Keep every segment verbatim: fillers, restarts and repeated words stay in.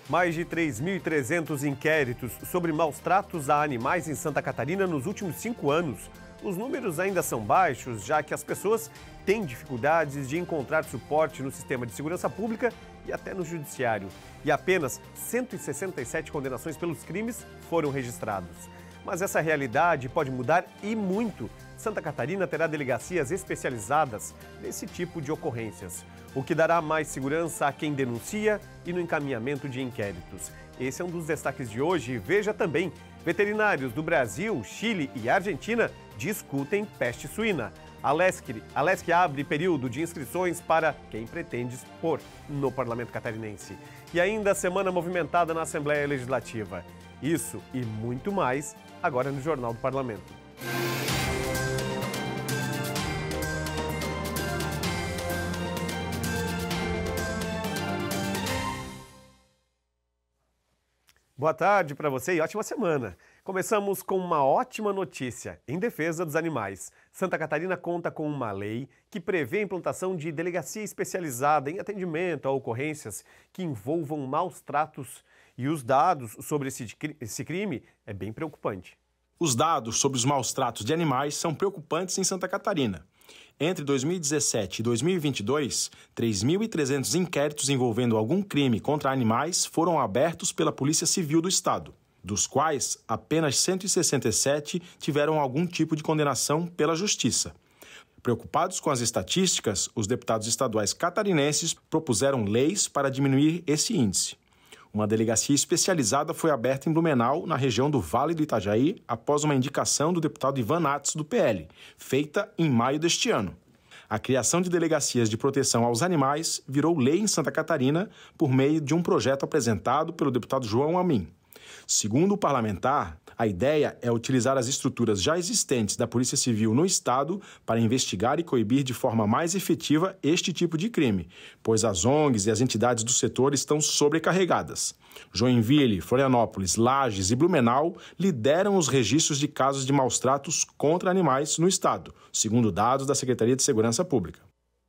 Mais de três mil e trezentos inquéritos sobre maus tratos a animais em Santa Catarina nos últimos cinco anos. Os números ainda são baixos, já que as pessoas têm dificuldades de encontrar suporte no sistema de segurança pública e até no judiciário. E apenas cento e sessenta e sete condenações pelos crimes foram registrados. Mas essa realidade pode mudar e muito. Santa Catarina terá delegacias especializadas nesse tipo de ocorrências, o que dará mais segurança a quem denuncia e no encaminhamento de inquéritos. Esse é um dos destaques de hoje. Veja também, veterinários do Brasil, Chile e Argentina discutem peste suína. A Lesc, a Lesc abre período de inscrições para quem pretende expor no Parlamento Catarinense. E ainda semana movimentada na Assembleia Legislativa. Isso e muito mais agora no Jornal do Parlamento. Boa tarde para você e ótima semana. Começamos com uma ótima notícia em defesa dos animais. Santa Catarina conta com uma lei que prevê a implantação de delegacia especializada em atendimento a ocorrências que envolvam maus tratos. E os dados sobre esse, esse crime é bem preocupante. Os dados sobre os maus tratos de animais são preocupantes em Santa Catarina. Entre dois mil e dezessete e dois mil e vinte e dois, três mil e trezentos inquéritos envolvendo algum crime contra animais foram abertos pela Polícia Civil do Estado, dos quais apenas cento e sessenta e sete tiveram algum tipo de condenação pela Justiça. Preocupados com as estatísticas, os deputados estaduais catarinenses propuseram leis para diminuir esse índice. Uma delegacia especializada foi aberta em Blumenau, na região do Vale do Itajaí, após uma indicação do deputado Ivan Nats, do P L, feita em maio deste ano. A criação de delegacias de proteção aos animais virou lei em Santa Catarina por meio de um projeto apresentado pelo deputado João Amin. Segundo o parlamentar, a ideia é utilizar as estruturas já existentes da Polícia Civil no Estado para investigar e coibir de forma mais efetiva este tipo de crime, pois as O N Gs e as entidades do setor estão sobrecarregadas. Joinville, Florianópolis, Lages e Blumenau lideram os registros de casos de maus-tratos contra animais no Estado, segundo dados da Secretaria de Segurança Pública.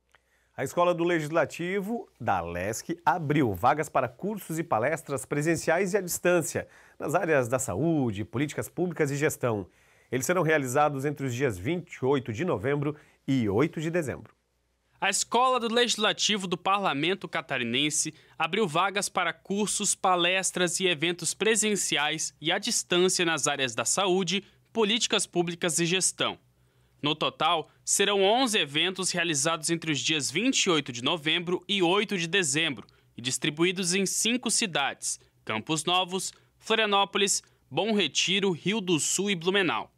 A Escola do Legislativo, da Lesc, abriu vagas para cursos e palestras presenciais e à distância, nas áreas da saúde, políticas públicas e gestão. Eles serão realizados entre os dias vinte e oito de novembro e oito de dezembro. A Escola do Legislativo do Parlamento Catarinense abriu vagas para cursos, palestras e eventos presenciais e à distância nas áreas da saúde, políticas públicas e gestão. No total, serão onze eventos realizados entre os dias vinte e oito de novembro e oito de dezembro e distribuídos em cinco cidades: Campos Novos, Florianópolis, Bom Retiro, Rio do Sul e Blumenau.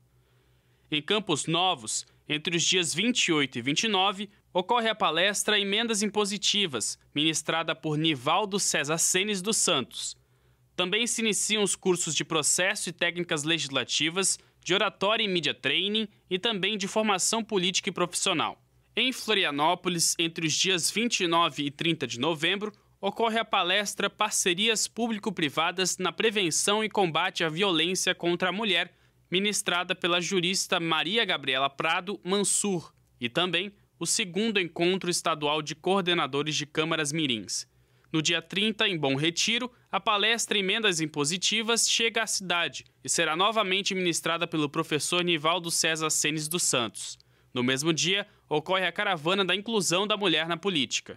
Em Campos Novos, entre os dias vinte e oito e vinte e nove, ocorre a palestra Emendas Impositivas, ministrada por Nivaldo César Senes dos Santos. Também se iniciam os cursos de Processo e Técnicas Legislativas, de Oratória e Media Training e também de Formação Política e Profissional. Em Florianópolis, entre os dias vinte e nove e trinta de novembro, ocorre a palestra Parcerias Público-Privadas na Prevenção e Combate à Violência contra a Mulher, ministrada pela jurista Maria Gabriela Prado Mansur, e também o segundo Encontro Estadual de Coordenadores de Câmaras Mirins. No dia trinta, em Bom Retiro, a palestra Emendas Impositivas chega à cidade e será novamente ministrada pelo professor Nivaldo César Senes dos Santos. No mesmo dia, ocorre a Caravana da Inclusão da Mulher na Política.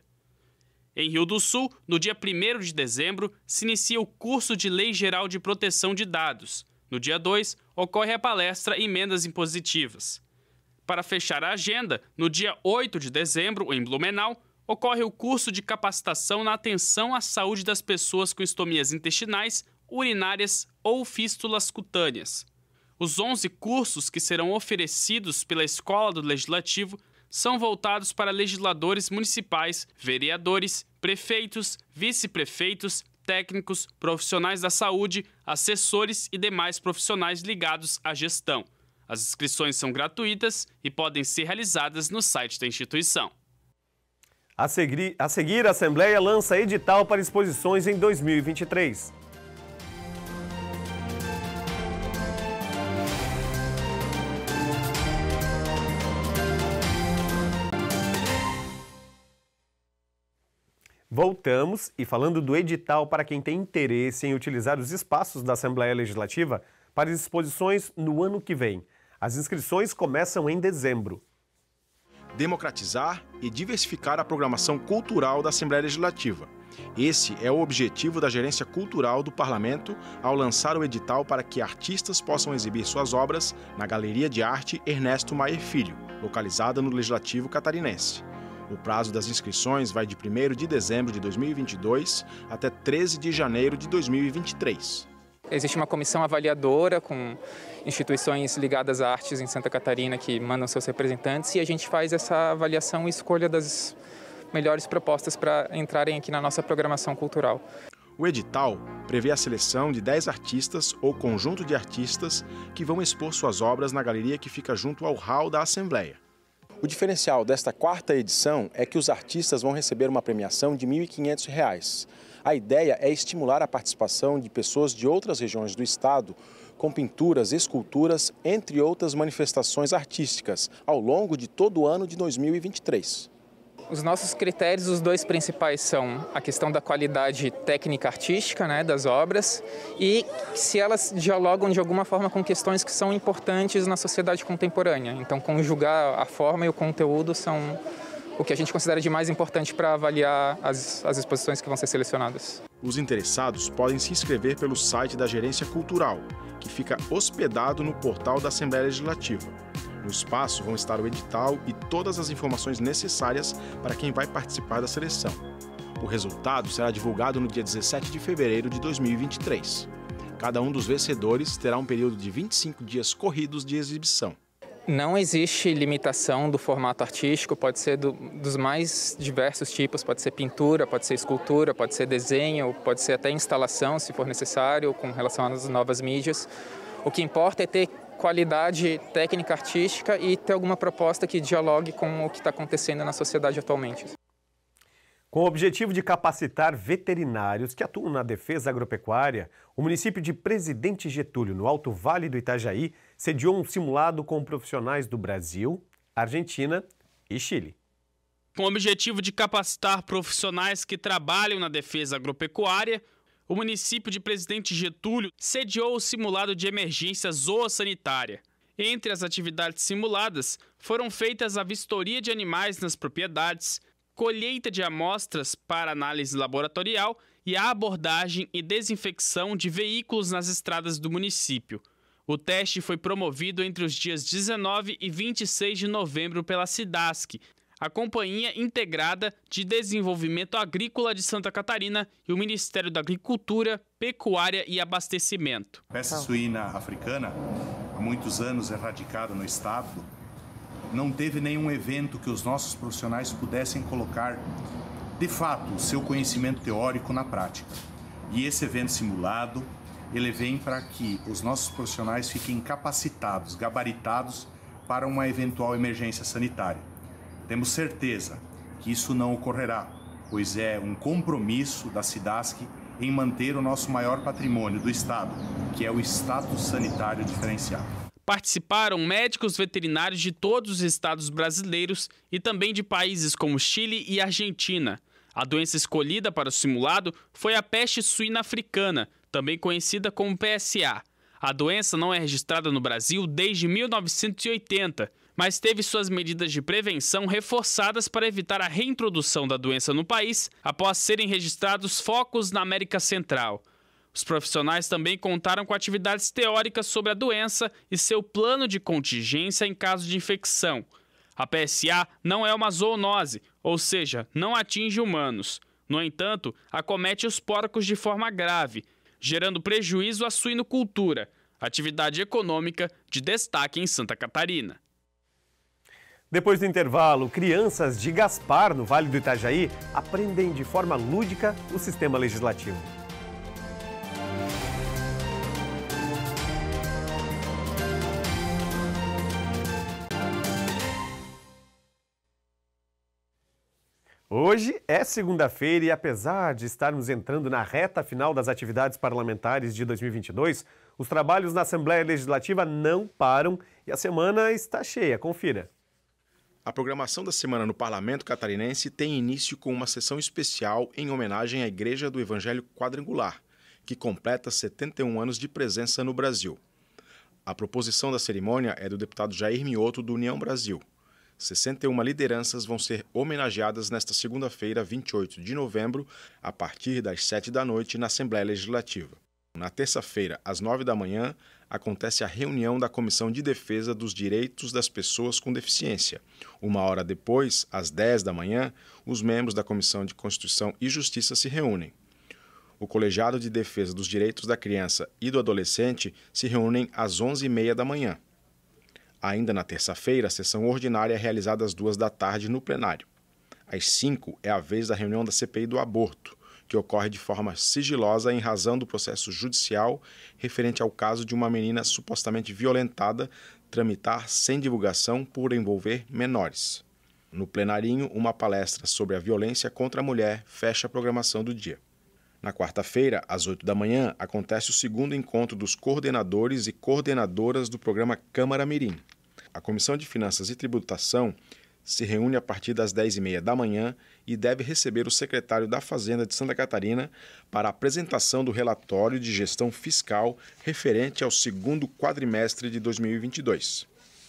Em Rio do Sul, no dia primeiro de dezembro, se inicia o curso de Lei Geral de Proteção de Dados. No dia dois, ocorre a palestra Emendas Impositivas. Para fechar a agenda, no dia oito de dezembro, em Blumenau, ocorre o curso de capacitação na atenção à saúde das pessoas com estomias intestinais, urinárias ou fístulas cutâneas. Os onze cursos que serão oferecidos pela Escola do Legislativo são voltados para legisladores municipais, vereadores, prefeitos, vice-prefeitos, técnicos, profissionais da saúde, assessores e demais profissionais ligados à gestão. As inscrições são gratuitas e podem ser realizadas no site da instituição. A seguir, a seguir, a Assembleia lança edital para exposições em dois mil e vinte e três. Voltamos e falando do edital para quem tem interesse em utilizar os espaços da Assembleia Legislativa para exposições no ano que vem. As inscrições começam em dezembro. Democratizar e diversificar a programação cultural da Assembleia Legislativa. Esse é o objetivo da Gerência Cultural do Parlamento ao lançar o edital para que artistas possam exibir suas obras na Galeria de Arte Ernesto Maier Filho, localizada no Legislativo Catarinense. O prazo das inscrições vai de primeiro de dezembro de dois mil e vinte e dois até treze de janeiro de dois mil e vinte e três. Existe uma comissão avaliadora com instituições ligadas a artes em Santa Catarina que mandam seus representantes e a gente faz essa avaliação e escolha das melhores propostas para entrarem aqui na nossa programação cultural. O edital prevê a seleção de dez artistas ou conjunto de artistas que vão expor suas obras na galeria que fica junto ao hall da Assembleia. O diferencial desta quarta edição é que os artistas vão receber uma premiação de mil e quinhentos reais. A ideia é estimular a participação de pessoas de outras regiões do estado com pinturas, esculturas, entre outras manifestações artísticas, ao longo de todo o ano de dois mil e vinte e três. Os nossos critérios, os dois principais são a questão da qualidade técnica artística, né, das obras e se elas dialogam de alguma forma com questões que são importantes na sociedade contemporânea. Então, conjugar a forma e o conteúdo são o que a gente considera de mais importante para avaliar as, as exposições que vão ser selecionadas. Os interessados podem se inscrever pelo site da Gerência Cultural, que fica hospedado no portal da Assembleia Legislativa. No espaço vão estar o edital e todas as informações necessárias para quem vai participar da seleção. O resultado será divulgado no dia dezessete de fevereiro de dois mil e vinte e três. Cada um dos vencedores terá um período de vinte e cinco dias corridos de exibição. Não existe limitação do formato artístico, pode ser do, dos mais diversos tipos, pode ser pintura, pode ser escultura, pode ser desenho, pode ser até instalação, se for necessário, com relação às novas mídias. O que importa é ter qualidade técnica artística e ter alguma proposta que dialogue com o que está acontecendo na sociedade atualmente. Com o objetivo de capacitar veterinários que atuam na defesa agropecuária, o município de Presidente Getúlio, no Alto Vale do Itajaí, sediou um simulado com profissionais do Brasil, Argentina e Chile. Com o objetivo de capacitar profissionais que trabalham na defesa agropecuária, o município de Presidente Getúlio sediou o simulado de emergência zoossanitária. Entre as atividades simuladas, foram feitas a vistoria de animais nas propriedades, colheita de amostras para análise laboratorial e a abordagem e desinfecção de veículos nas estradas do município. O teste foi promovido entre os dias dezenove e vinte e seis de novembro pela SIDASC, a Companhia Integrada de Desenvolvimento Agrícola de Santa Catarina e o Ministério da Agricultura, Pecuária e Abastecimento. A peste suína africana, há muitos anos erradicada no estado, não teve nenhum evento que os nossos profissionais pudessem colocar, de fato, o seu conhecimento teórico na prática. E esse evento simulado, ele vem para que os nossos profissionais fiquem capacitados, gabaritados para uma eventual emergência sanitária. Temos certeza que isso não ocorrerá, pois é um compromisso da SIDASC em manter o nosso maior patrimônio do estado, que é o status sanitário diferenciado. Participaram médicos veterinários de todos os estados brasileiros e também de países como Chile e Argentina. A doença escolhida para o simulado foi a peste suína africana, também conhecida como P S A. A doença não é registrada no Brasil desde mil novecentos e oitenta, mas teve suas medidas de prevenção reforçadas para evitar a reintrodução da doença no país após serem registrados focos na América Central. Os profissionais também contaram com atividades teóricas sobre a doença e seu plano de contingência em caso de infecção. A P S A não é uma zoonose, ou seja, não atinge humanos. No entanto, acomete os porcos de forma grave, gerando prejuízo à suinocultura, atividade econômica de destaque em Santa Catarina. Depois do intervalo, crianças de Gaspar, no Vale do Itajaí, aprendem de forma lúdica o sistema legislativo. Hoje é segunda-feira e, apesar de estarmos entrando na reta final das atividades parlamentares de dois mil e vinte e dois, os trabalhos na Assembleia Legislativa não param e a semana está cheia. Confira. A programação da semana no Parlamento Catarinense tem início com uma sessão especial em homenagem à Igreja do Evangelho Quadrangular, que completa setenta e um anos de presença no Brasil. A proposição da cerimônia é do deputado Jair Mioto, do União Brasil. sessenta e uma lideranças vão ser homenageadas nesta segunda-feira, vinte e oito de novembro, a partir das sete da noite, na Assembleia Legislativa. Na terça-feira, às nove da manhã, acontece a reunião da Comissão de Defesa dos Direitos das Pessoas com Deficiência. Uma hora depois, às dez da manhã, os membros da Comissão de Constituição e Justiça se reúnem. O Colegiado de Defesa dos Direitos da Criança e do Adolescente se reúnem às onze e meia da manhã. Ainda na terça-feira, a sessão ordinária é realizada às duas da tarde no plenário. Às cinco é a vez da reunião da C P I do aborto, que ocorre de forma sigilosa em razão do processo judicial referente ao caso de uma menina supostamente violentada tramitar sem divulgação por envolver menores. No plenarinho, uma palestra sobre a violência contra a mulher fecha a programação do dia. Na quarta-feira, às oito da manhã, acontece o segundo encontro dos coordenadores e coordenadoras do programa Câmara Mirim. A Comissão de Finanças e Tributação se reúne a partir das dez e meia da manhã e deve receber o secretário da Fazenda de Santa Catarina para a apresentação do relatório de gestão fiscal referente ao segundo quadrimestre de dois mil e vinte e dois.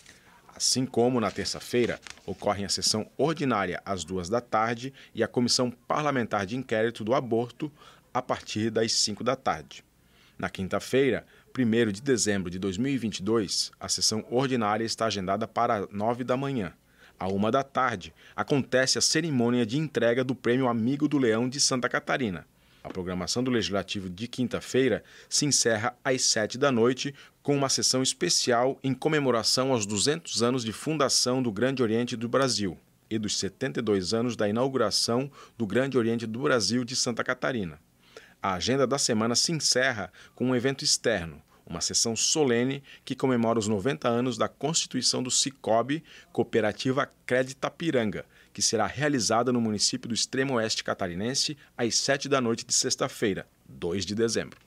Assim como na terça-feira, ocorre a sessão ordinária às duas da tarde e a Comissão Parlamentar de Inquérito do Aborto a partir das cinco da tarde. Na quinta-feira, primeiro de dezembro de dois mil e vinte e dois, a sessão ordinária está agendada para nove da manhã. À uma da tarde, acontece a cerimônia de entrega do Prêmio Amigo do Leão de Santa Catarina. A programação do Legislativo de quinta-feira se encerra às sete da noite com uma sessão especial em comemoração aos duzentos anos de fundação do Grande Oriente do Brasil e dos setenta e dois anos da inauguração do Grande Oriente do Brasil de Santa Catarina. A agenda da semana se encerra com um evento externo, uma sessão solene que comemora os noventa anos da Constituição do Cicobi, Cooperativa Creditapiranga, que será realizada no município do Extremo Oeste Catarinense às sete da noite de sexta-feira, dois de dezembro.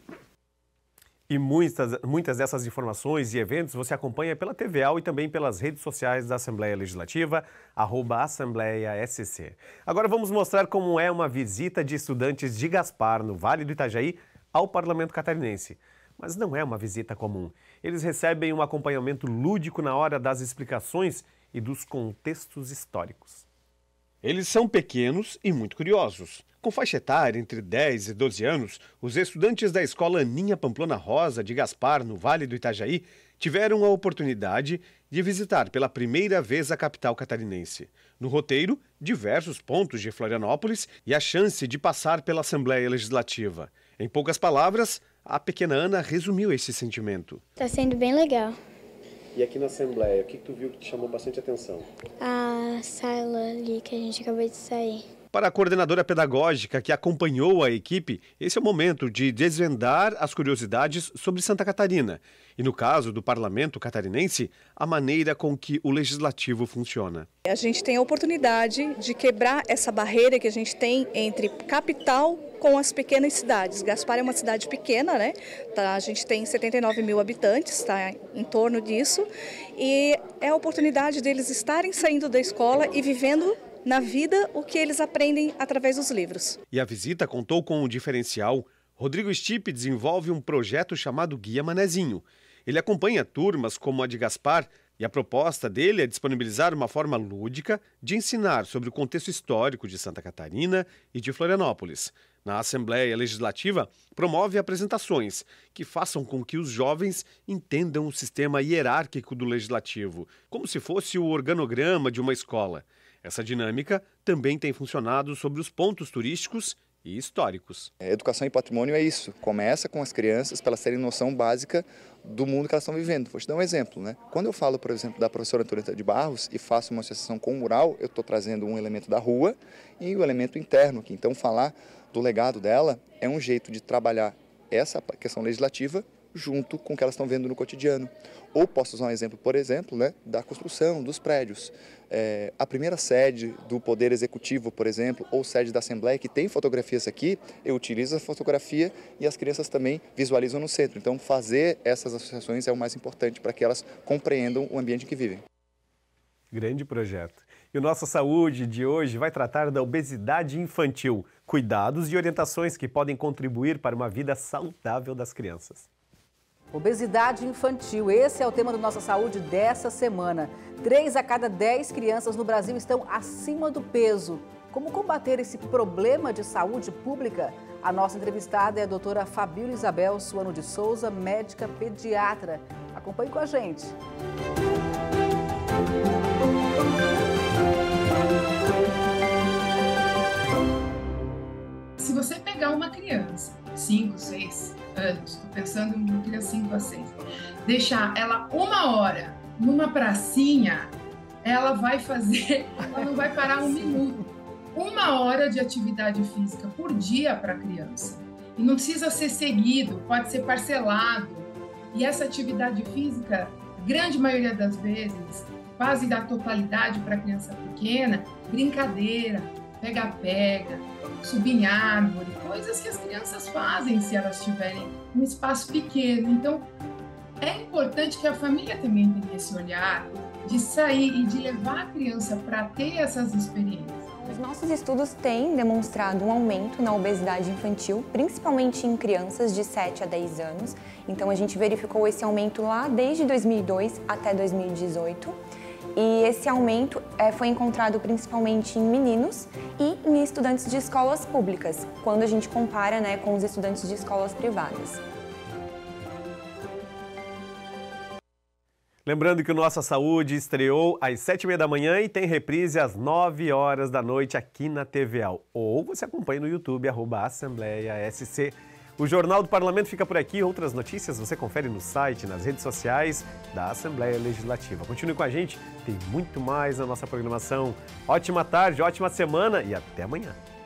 E muitas, muitas dessas informações e eventos você acompanha pela T V A e também pelas redes sociais da Assembleia Legislativa, arroba Assembleia S C. Agora vamos mostrar como é uma visita de estudantes de Gaspar, no Vale do Itajaí, ao Parlamento Catarinense. Mas não é uma visita comum. Eles recebem um acompanhamento lúdico na hora das explicações e dos contextos históricos. Eles são pequenos e muito curiosos. Com faixa etária entre dez e doze anos, os estudantes da Escola Aninha Pamplona Rosa de Gaspar, no Vale do Itajaí, tiveram a oportunidade de visitar pela primeira vez a capital catarinense. No roteiro, diversos pontos de Florianópolis e a chance de passar pela Assembleia Legislativa. Em poucas palavras, a pequena Ana resumiu esse sentimento. Está sendo bem legal. E aqui na Assembleia, o que tu viu que te chamou bastante atenção? A sala ali que a gente acabou de sair. Para a coordenadora pedagógica que acompanhou a equipe, esse é o momento de desvendar as curiosidades sobre Santa Catarina. E no caso do Parlamento Catarinense, a maneira com que o Legislativo funciona. A gente tem a oportunidade de quebrar essa barreira que a gente tem entre capital com as pequenas cidades. Gaspar é uma cidade pequena, né? Tá, a gente tem setenta e nove mil habitantes, está em torno disso. E é a oportunidade deles estarem saindo da escola e vivendo na vida o que eles aprendem através dos livros. E a visita contou com um diferencial. Rodrigo Stipe desenvolve um projeto chamado Guia Manezinho. Ele acompanha turmas como a de Gaspar e a proposta dele é disponibilizar uma forma lúdica de ensinar sobre o contexto histórico de Santa Catarina e de Florianópolis. Na Assembleia Legislativa, promove apresentações que façam com que os jovens entendam o sistema hierárquico do Legislativo, como se fosse o organograma de uma escola. Essa dinâmica também tem funcionado sobre os pontos turísticos e históricos. Educação e patrimônio é isso. Começa com as crianças para elas terem noção básica do mundo que elas estão vivendo. Vou te dar um exemplo, né? Quando eu falo, por exemplo, da professora Antonieta de Barros e faço uma associação com o mural, eu estou trazendo um elemento da rua e o elemento interno aqui. Então, falar do legado dela é um jeito de trabalhar essa questão legislativa junto com o que elas estão vendo no cotidiano. Ou posso usar um exemplo, por exemplo, né, da construção dos prédios. É, a primeira sede do Poder Executivo, por exemplo, ou sede da Assembleia, que tem fotografias aqui, eu utilizo a fotografia e as crianças também visualizam no centro. Então, fazer essas associações é o mais importante para que elas compreendam o ambiente em que vivem. Grande projeto. E o Nossa Saúde de hoje vai tratar da obesidade infantil, cuidados e orientações que podem contribuir para uma vida saudável das crianças. Obesidade infantil, esse é o tema do Nossa Saúde dessa semana. Três a cada dez crianças no Brasil estão acima do peso. Como combater esse problema de saúde pública? A nossa entrevistada é a doutora Fabíola Isabel Suano de Souza, médica pediatra. Acompanhe com a gente. Se você pegar uma criança, cinco, seis anos, estou pensando em uma criança cinco a seis, deixar ela uma hora numa pracinha, ela vai fazer, ela não vai parar um minuto. Uma hora de atividade física por dia para a criança. E não precisa ser seguido, pode ser parcelado. E essa atividade física, grande maioria das vezes, quase da totalidade para a criança pequena, brincadeira, pega-pega, subir em árvore, coisas que as crianças fazem se elas tiverem um espaço pequeno. Então, é importante que a família também tenha esse olhar de sair e de levar a criança para ter essas experiências. Os nossos estudos têm demonstrado um aumento na obesidade infantil, principalmente em crianças de sete a dez anos. Então, a gente verificou esse aumento lá desde dois mil e dois até dois mil e dezoito. E esse aumento é, foi encontrado principalmente em meninos e em estudantes de escolas públicas, quando a gente compara, né, com os estudantes de escolas privadas. Lembrando que o Nossa Saúde estreou às sete e meia da manhã e tem reprise às nove horas da noite aqui na T V A. Ou você acompanha no YouTube, arroba Assembleia S C. O Jornal do Parlamento fica por aqui. Outras notícias você confere no site, nas redes sociais da Assembleia Legislativa. Continue com a gente, tem muito mais na nossa programação. Ótima tarde, ótima semana e até amanhã.